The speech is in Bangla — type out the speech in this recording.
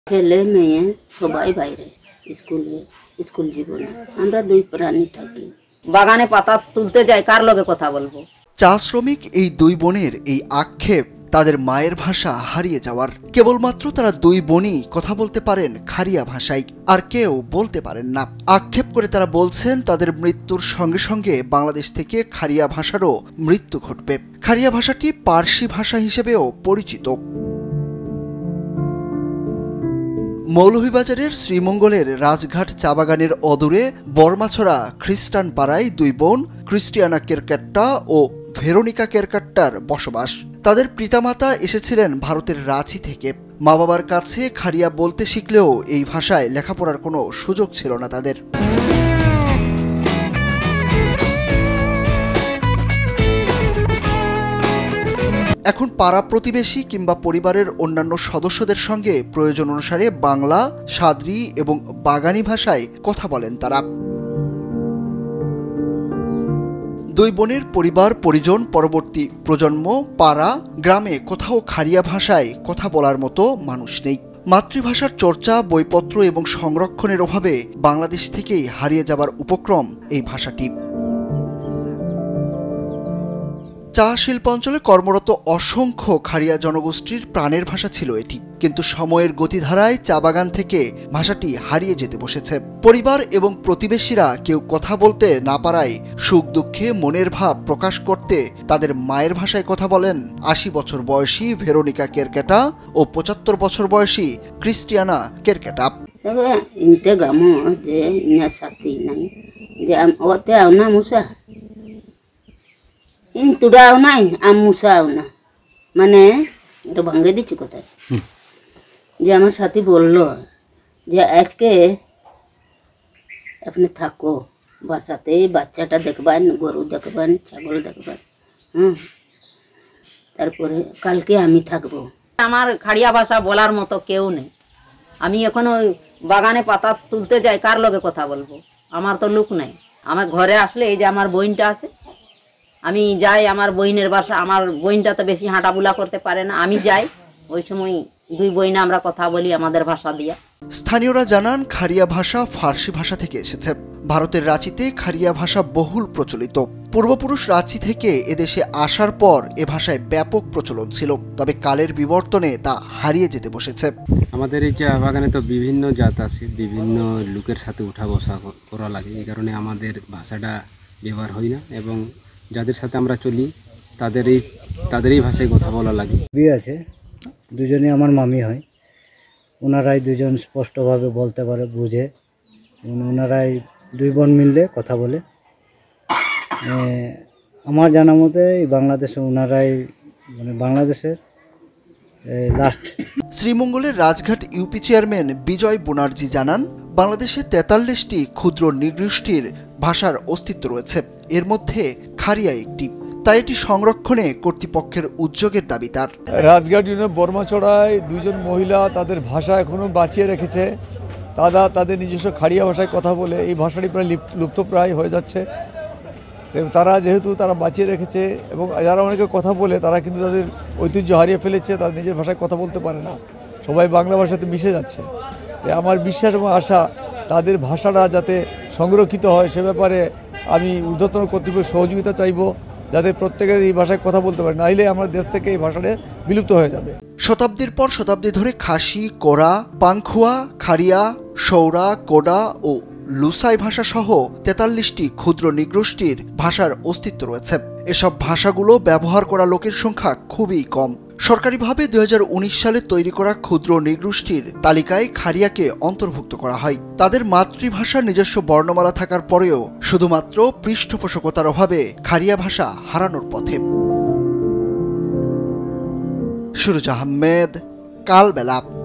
ছেলে মেয়ে সবাই বাইরে স্কুল জীবনে আমরা দুই প্রাণী থাকি। বাগানে পাতা তুলতে যাই, কার লগে কথা বলবো? চা শ্রমিক এই দুই বোনের এই আক্ষেপ তাদের মায়ের ভাষা হারিয়ে যাওয়ার। কেবলমাত্র তারা দুই বোনই কথা বলতে পারেন খারিয়া ভাষায়, আর কেউ বলতে পারেন না। আক্ষেপ করে তারা বলছেন তাদের মৃত্যুর সঙ্গে সঙ্গে বাংলাদেশ থেকে খারিয়া ভাষারও মৃত্যু ঘটবে। খারিয়া ভাষাটি পার্সি ভাষা হিসেবেও পরিচিত। মৌলভীবাজারের শ্রীমঙ্গলের রাজঘাট চা বাগানের অদূরে বর্মাছড়া খ্রিস্টান পাড়ায় দুই বোন ক্রিস্টিয়ানা কেরকাট্টা ও ভেরোনিকা কেরকাট্টার বসবাস। তাদের পিতামাতা এসেছিলেন ভারতের রাঁচি থেকে। মা বাবার কাছে খারিয়া বলতে শিখলেও এই ভাষায় লেখাপড়ার কোনো সুযোগ ছিল না তাদের। এখন পাড়া প্রতিবেশী কিংবা পরিবারের অন্যান্য সদস্যদের সঙ্গে প্রয়োজন অনুসারে বাংলা, সাদ্রি এবং বাগানি ভাষায় কথা বলেন তারা। দুই বোনের পরিবার পরিজন, পরবর্তী প্রজন্ম, পাড়া, গ্রামে কোথাও খারিয়া ভাষায় কথা বলার মতো মানুষ নেই। মাতৃভাষার চর্চা, বইপত্র এবং সংরক্ষণের অভাবে বাংলাদেশ থেকেই হারিয়ে যাবার উপক্রম এই ভাষাটি। চা শিল্পাঞ্চলে কর্মরত অসংখ্য খারিয়া জনগোষ্ঠীর প্রাণের ভাষা ছিল এটি, কিন্তু সময়ের গতিধারায় চা বাগান থেকে ভাষাটি হারিয়ে যেতে বসেছে। পরিবার এবং প্রতিবেশীরা কেউ কথা বলতে না পারায় সুখ দুঃখে মনের ভাব প্রকাশ করতে তাদের মায়ের ভাষায় কথা বলেন ৮০ বছর বয়সী ভেরোনিকা কেরকাটা ও ৭৫ বছর বয়সী ক্রিস্টিয়ানা কেরকাটা। তুড়াও নাই আমুসাও না, মানে এটা ভাঙ্গে দিচ্ছি কোথায়, যে আমার সাথী বললো যে আজকে আপনি থাকো বাসাতে, বাচ্চাটা দেখবেন, গরু দেখবেন, ছাগল দেখবেন, তারপরে কালকে আমি থাকবো। আমার খাড়িয়া ভাষা বলার মতো কেউ নেই। আমি এখন ওই বাগানে পাতা তুলতে যাই, কার লগে কথা বলবো? আমার তো লোক নাই। আমার ঘরে আসলে এই যে আমার বোনটা আছে, আমি যাই আমার বইনের বাসা, আমার বইনটা তো বেশি হাঁটাবুলা করতে পারে না, আমি যাই, ওই সময় দুই বইনে আমরা কথা বলি আমাদের ভাষা দিয়া। স্থানীয়রা জানান খারিয়া ভাষা ফার্সি ভাষা থেকে এসেছে। ভারতের রাঁচিতে খারিয়া ভাষা বহুল প্রচলিত। পূর্বপুরুষ রাঁচি থেকে এদেশে আসার পর এ ভাষায় ব্যাপক প্রচলন ছিল, তবে কালের বিবর্তনে তা হারিয়ে যেতে বসেছে। আমাদের এই চা বাগানে তো বিভিন্ন জাত আছে, বিভিন্ন লোকের সাথে উঠা বসা করা লাগে, এই কারণে আমাদের ভাষাটা ব্যবহার হয় না, এবং যাদের সাথে আমরা চলি তাদেরই ভাষায় কথা বলা লাগে। বিয়ে আছে, দুজনে আমার মামি হয়, ওনারাই দুজন স্পষ্টভাবে বলতে পারে, বুঝে, ওনারাই দুই বোন মিললে কথা বলে। আমার জানা মতে বাংলাদেশে ওনারাই মানে বাংলাদেশের লাস্ট। শ্রীমঙ্গলের রাজঘাট ইউপি চেয়ারম্যান বিজয় বনার্জি জানান, বাংলাদেশে ৪৩টি ক্ষুদ্র নৃগোষ্ঠীর ভাষার অস্তিত্ব রয়েছে, এর মধ্যে খারিয়া একটি। তাই এটি সংরক্ষণে কর্তৃপক্ষের উদ্যোগের দাবি তার। রাজঘাট ইউনিয়ন বর্মাছড়ায় দুইজন মহিলা তাদের ভাষা এখনো বাঁচিয়ে রেখেছে। তাদের নিজস্ব খাড়িয়া ভাষায় কথা বলে এই ভাষাটি প্রায় লুপ্তপ্রায় হয়ে যাচ্ছে। তারা যেহেতু তারা বাঁচিয়ে রেখেছে এবং যারা অনেকে কথা বলে, তারা কিন্তু তাদের ঐতিহ্য হারিয়ে ফেলেছে, তাদের নিজের ভাষায় কথা বলতে পারে না, সবাই বাংলা ভাষাতে মিশে যাচ্ছে। তাই আমার বিশ্বাস এবং আশা তাদের ভাষাটা যাতে সংরক্ষিত হয় সে ব্যাপারে আমি ঊর্ধ্বতন কর্তৃপক্ষের সহযোগিতা চাইব, যাতে প্রত্যেকে এই ভাষায় কথা বলতে পারে, নাইলে আমার দেশ থেকে এই ভাষাটা বিলুপ্ত হয়ে যাবে। শতাব্দীর পর শতাব্দী ধরে খাসি, কোরা, পাংখুয়া, খারিয়া, সৌরা, কোডা ও লুসাই ভাষা সহ ৪৩টি ক্ষুদ্র নৃগোষ্ঠীর ভাষার অস্তিত্ব রয়েছে। এসব ভাষাগুলো ব্যবহার করা লোকের সংখ্যা খুবই কম। সরকারিভাবে ২০১৯ সালে তৈরি করা ক্ষুদ্র নৃগোষ্ঠীর তালিকায় খারিয়াকে অন্তর্ভুক্ত করা হয়। তাদের মাতৃভাষার নিজস্ব বর্ণমালা থাকার পরেও শুধুমাত্র পৃষ্ঠপোষকতার অভাবে খারিয়া ভাষা হারানোর পথে। সুরজ আহমেদ, কালবেলা।